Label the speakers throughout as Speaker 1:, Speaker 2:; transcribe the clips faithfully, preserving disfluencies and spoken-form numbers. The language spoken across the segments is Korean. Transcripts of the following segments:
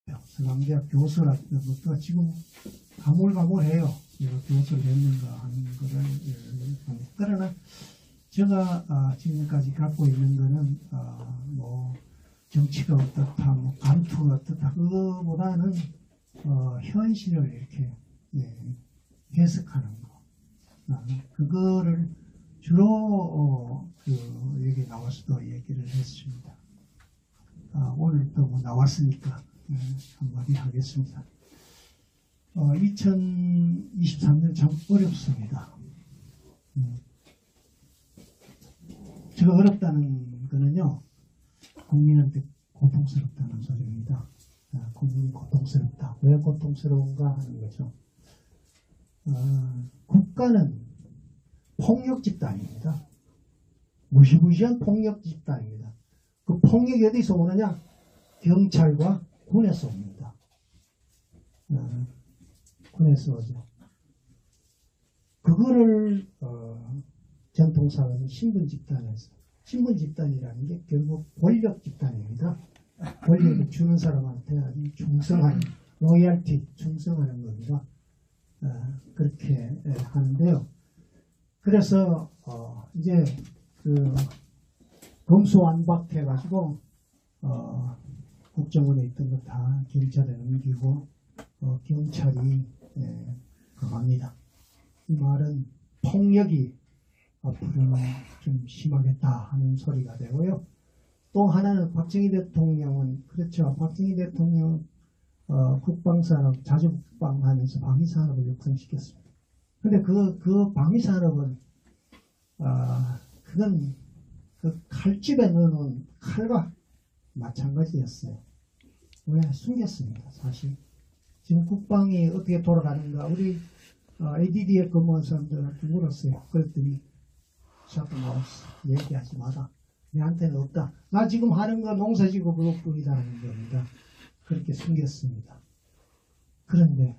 Speaker 1: 서강대학 교수라는 것도 지금 가물가물해요. 교수를 했는가 하는 거를. 그러나 제가 지금까지 갖고 있는 거는 뭐 정치가 어떻다, 뭐 감투가 어떻다, 그거보다는 어, 현실을 이렇게 예, 해석하는 거. 그거를 주로 어, 그 여기 나와서도 얘기를 했습니다. 아, 오늘 또 뭐 나왔으니까 예, 한마디 하겠습니다. 어, 이천이십삼 년 참 어렵습니다. 음. 제가 어렵다는 거는요, 국민한테 고통스럽다는 소리입니다. 아, 국민이 고통스럽다. 왜 고통스러운가 하는 거죠. 아, 국가는 폭력 집단입니다. 무시무시한 폭력 집단입니다. 그 폭력이 어디서 오느냐? 경찰과 군에서 옵니다. 아, 군에서 오죠. 그거를 어, 전통상은 신분 집단에서, 신분 집단이라는 게 결국 권력 집단입니다. 권력을 주는 사람한테 아주 충성하는, 로열티, 충성하는 겁니다. 어, 그렇게 예, 하는데요. 그래서 어, 이제 그 검수완박해가지고 어, 국정원에 있던 거 다 경찰에 넘기고 어, 경찰이 예, 강합니다. 이 말은 폭력이 앞으로는 좀 심하겠다 하는 소리가 되고요. 또 하나는 박정희 대통령은, 그렇죠. 박정희 대통령 어, 국방산업, 자주 국방하면서 방위산업을 육성시켰습니다. 근데 그, 그 방위산업은, 아, 그건 그 칼집에 넣어놓은 칼과 마찬가지였어요. 왜? 숨겼습니다, 사실. 지금 국방이 어떻게 돌아가는가, 우리 어, 에이디디에 근무한 사람들한테 물었어요. 그랬더니, 셔터 마우스, 얘기하지 마라. 내한테는 없다. 나 지금 하는 거 농사지고 그것뿐이다 하는 겁니다. 그렇게 숨겼습니다. 그런데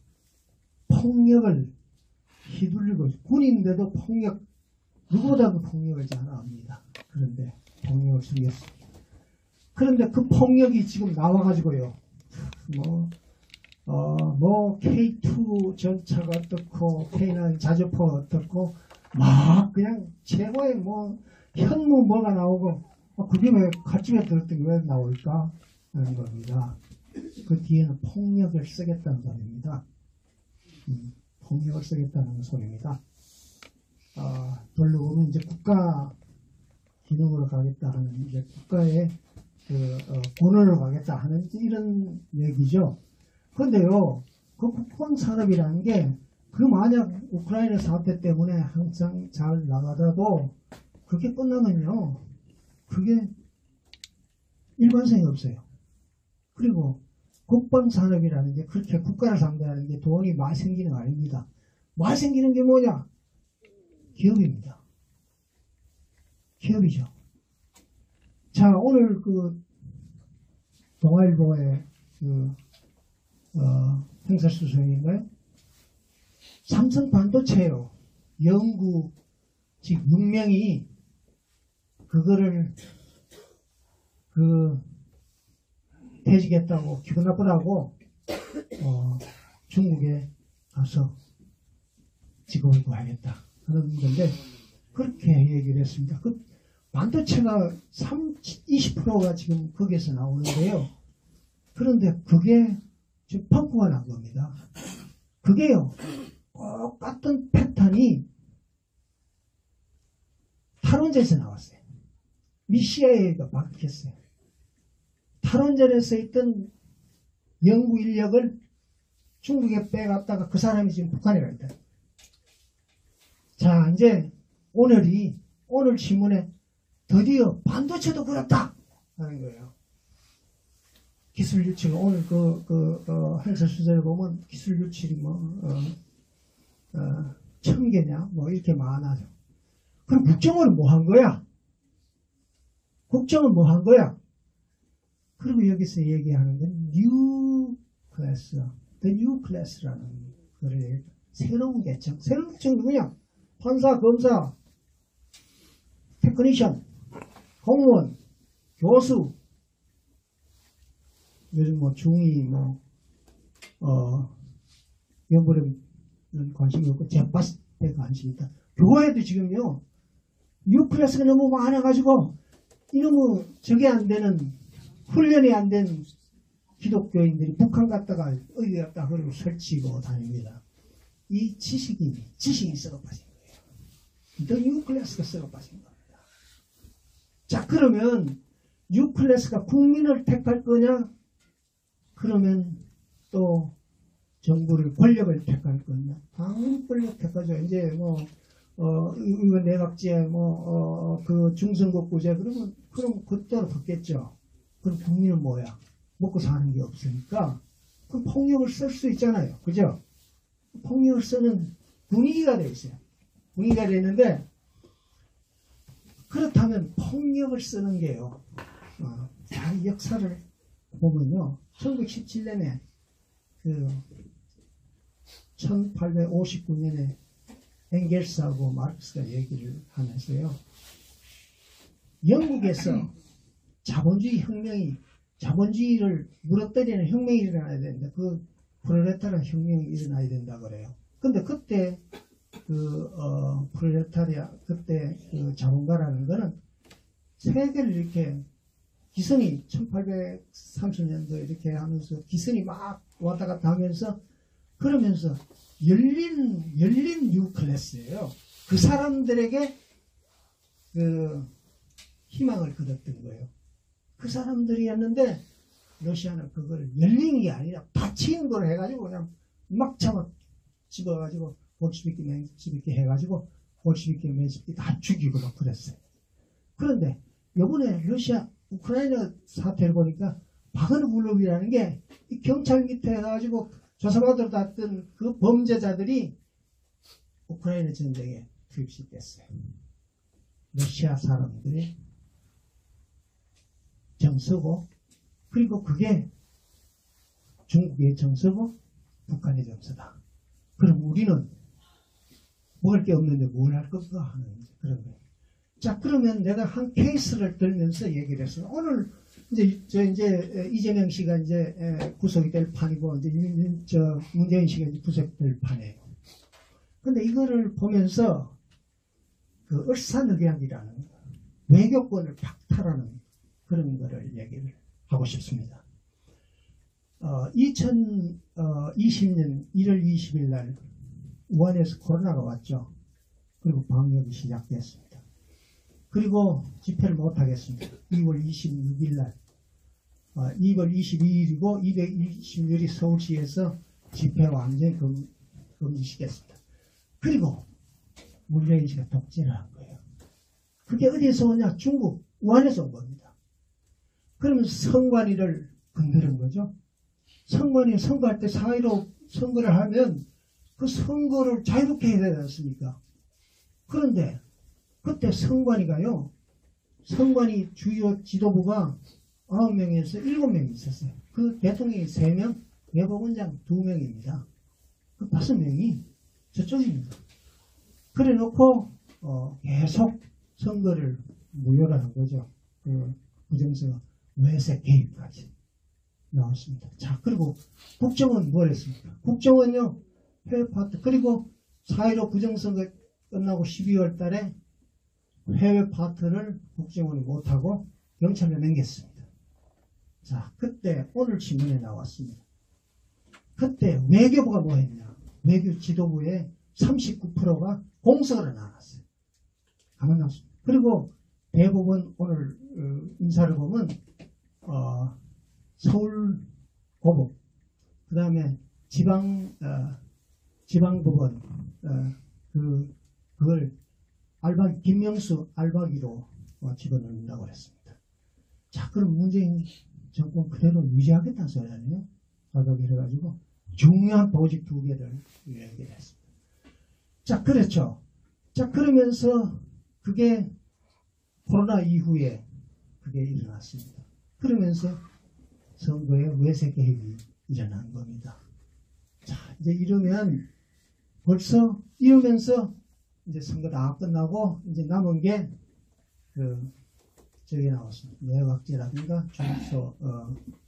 Speaker 1: 폭력을 휘둘리고, 군인인데도 폭력, 누구보다도 폭력을 잘 압니다. 그런데 폭력을 숨겼습니다. 그런데 그 폭력이 지금 나와가지고요. 뭐, 어, 뭐, 케이 투 전차가 어떻고, 케이 나인 자주포 어떻고, 막 그냥 최고의 뭐 현무 뭐가 나오고, 어, 그게 왜 칼집에 들었더니 왜 나올까 하는 겁니다. 그 뒤에는 폭력을 쓰겠다는 소리입니다. 음, 폭력을 쓰겠다는 소리입니다. 아, 돌로 보면 이제 국가 기능으로 가겠다 하는, 이제 국가의 그 어, 본원으로 가겠다 하는 이런 얘기죠. 그런데요, 그 국방 산업이라는 게, 그 만약 우크라이나 사태 때문에 항상 잘 나가다도 그게 끝나면요, 그게 일관성이 없어요. 그리고 국방산업이라는 게 그렇게 국가를 상대하는 게 돈이 많이 생기는 거 아닙니다. 많이 생기는 게 뭐냐? 기업입니다. 기업이죠. 자, 오늘 그 동아일보의 그 어, 행사수석인가요? 삼성 반도체요. 연구, 즉, 육 명이 그거를, 그, 퇴직했다고, 기분 나쁘다고, 어, 중국에 가서 직업을 구하겠다 하는 건데, 그렇게 얘기를 했습니다. 그, 반도체가 이십 퍼센트가 지금 거기에서 나오는데요. 그런데 그게 지금 펑크가 난 겁니다. 그게요. 똑같은 패턴이 탈원전에서 나왔어요. 미 씨아이에이가 밝혔어요. 탈원전에서 있던 연구 인력을 중국에 빼갔다가 그 사람이 지금 북한에 가 있다. 자, 이제 오늘이, 오늘 신문에 드디어 반도체도 그렇다 하는 거예요. 기술 유출, 오늘 그, 그, 어, 행사 수제를 보면 기술 유출이 뭐, 어, 어, 천 개냐? 뭐, 이렇게 많아요. 그럼 국정원은 뭐 한 거야? 국정은 뭐 한 거야? 그리고 여기서 얘기하는 건 뉴 클래스, the new class라는 거를 새로운 계층. 새로운 계층은 누구냐? 판사, 검사, 테크니션, 공무원, 교수, 요즘 뭐 중이 뭐, 어, 연불에는 관심이 없고, 제파스에 관심이 있다. 교회도 지금요, 뉴클래스가 너무 많아가지고, 이놈의 저게 안 되는, 훈련이 안 된 기독교인들이 북한 갔다가 어디 갔다 그러고 설치고 다닙니다. 이 지식이, 지식이 썩어 빠진 거예요. 더 뉴클래스가 썩어 빠진 겁니다. 자, 그러면 뉴클래스가 국민을 택할 거냐? 그러면 또 정부를, 권력을 택할 거냐? 당연히 권력 택하죠. 이제 뭐, 어, 이거 내각제, 뭐, 어, 그 중선거구제, 그러면, 그럼 그때로 바뀌겠죠. 그럼 국민은 뭐야? 먹고 사는 게 없으니까, 그럼 폭력을 쓸 수 있잖아요. 그죠? 폭력을 쓰는 분위기가 돼 있어요. 분위기가 되는데, 그렇다면 폭력을 쓰는 게요, 어, 자, 역사를 보면요, 천구백십칠 년에, 그, 천팔백오십구 년에 엥겔스하고 마르크스가 얘기를 하면서요, 영국에서 자본주의 혁명이, 자본주의를 무너뜨리는 혁명이 일어나야 되는데, 그 프롤레타리아 혁명이 일어나야 된다 그래요. 근데 그때 그 어, 프롤레타리아, 그때 그 자본가라는 거는 세계를 이렇게 기선이 천팔백삼십 년도 이렇게 하면서 기선이 막 왔다 갔다 하면서, 그러면서 열린 열린 뉴클래스예요. 그 사람들에게 그 희망을 거뒀던 거예요. 그 사람들이었는데, 러시아는 그걸 열린 게 아니라 받치는 걸 해가지고 그냥 막 잡아 집어가지고 볼시비키 맨시비키 해가지고 볼시비키 맨시비키 다 죽이고 막 그랬어요. 그런데 이번에 러시아 우크라이나 사태를 보니까 바그너 그룹이라는 게 이 경찰 밑에 해가지고 조사받으러 갔던 그 범죄자들이 우크라이나 전쟁에 투입시켰어요. 러시아 사람들이 정서고, 그리고 그게 중국의 정서고 북한의 정서다. 그럼 우리는 먹을 게 없는데 뭘 할 건가 하는 그런 거예요. 자, 그러면 내가 한 케이스를 들면서 얘기를 했어요. 오늘 이제 저 이제 이재명 씨가 이제 구속이 될 판이고, 이제 저 문재인 씨가 이제 구속될 판이에요. 근데 이거를 보면서 그 을사늑약이라는 외교권을 박탈하는 그런 거를 얘기를 하고 싶습니다. 어, 이천이십 년 일월 이십일 날 우한에서 코로나가 왔죠. 그리고 방역이 시작됐습니다. 그리고 집회를 못하겠습니다. 이월 이십육 일 날, 어, 이월 이십이 일이고 이월 이십일 일 서울시에서 집회 완전히 금, 금지시켰습니다. 그리고 문재인 씨가 독재를 한 거예요. 그게 어디에서 오냐? 중국 우한에서 온 겁니다. 그러면 선관위를 건드린 거죠. 선관위 선거할 때 사이로 선거를 하면 그 선거를 자유롭게 해야 되지 않습니까? 그런데 그때 선관위가요, 선관위 주요 지도부가 아홉 명에서 일곱 명이 있었어요. 그 대통령이 세 명, 대법원장 두 명입니다. 그 다섯 명이 저쪽입니다. 그래 놓고 어, 계속 선거를 무효를 한 거죠. 그 부정선거 외세 개입까지 나왔습니다. 자, 그리고 국정원 뭘 했습니까? 국정원요, 해외 파트, 그리고 사 일오 부정선거 끝나고 십이월 달에 해외 파트를 국정원이 못하고 경찰에 넘겼습니다. 자, 그때 오늘 신문에 나왔습니다. 그때 외교부가 뭐 했냐? 외교 지도부의 삼십구 퍼센트가 공석으로 나왔어요. 가만 놨습니다. 그리고 대법원 오늘 어, 인사를 보면 어, 서울 고법, 그 다음에 지방 어, 지방법원 어, 그 그걸 알박 김명수 알박이로 어, 집어넣는다고 그랬습니다. 자, 그럼 문재인 정권 그대로 유지하겠다는 소리 아니에요? 알박이 해가지고 중요한 보직 두 개를 얘기를 했습니다. 자, 그렇죠. 자, 그러면서 그게 코로나 이후에 그게 일어났습니다. 그러면서 선거에 외세 개입이 일어난 겁니다. 자, 이제 이러면 벌써 이러면서 이제 선거 다 끝나고 이제 남은 게 그 저기 나왔습니다. 내각제라든가 중소 어,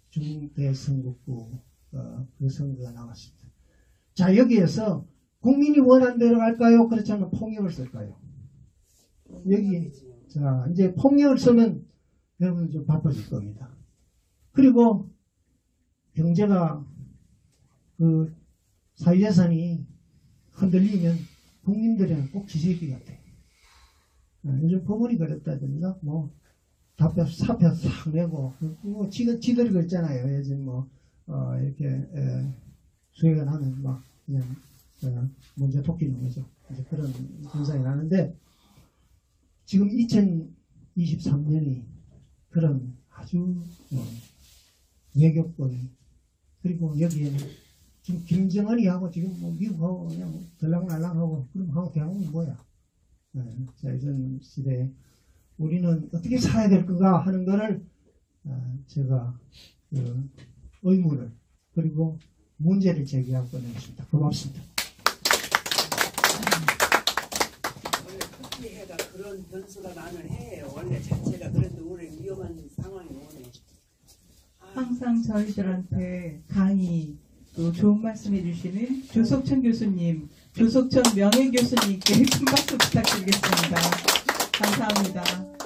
Speaker 1: 중대선거구 어, 그 선거가 나왔습니다. 자, 여기에서 국민이 원하는 대로 갈까요? 그렇지 않으면 폭력을 쓸까요? 여기 자 이제 폭력을 쓰면 여러분 좀 바빠질 겁니다. 그리고 경제가 그 사회재산이 흔들리면 국민들은 꼭 기세기 같아. 아, 요즘 법원이 그랬다든가 뭐 답변 사표 싹 내고 뭐 지들 지들이 그랬잖아요. 요즘 뭐 어, 이렇게 에, 수혜가 나면 막 그냥 어, 문제 토끼는 거죠. 이제 그런 현상이 나는데 지금 이천이십삼 년이 그런 아주 어, 외교권 그리고 여기에는 지금 김정은이 하고 지금 뭐 미국하고 그냥 들락날락하고 그럼 하고 대한민국이 뭐야? 네, 자 이런 시대에 우리는 어떻게 살아야 될 건가 하는 거를 어, 제가 그 의문을 그리고 문제를 제기하고 꺼내겠습니다. 고맙습니다.
Speaker 2: 원래 특히해가 그런 변수가 나는 해예요. 원래 자체가 그런데 올해 위험한 상황이 오네.
Speaker 3: 항상 저희들한테 강의 또 좋은 말씀 해주시는 조석천 교수님, 조석천 명예교수님께 큰 박수 부탁드리겠습니다. 감사합니다.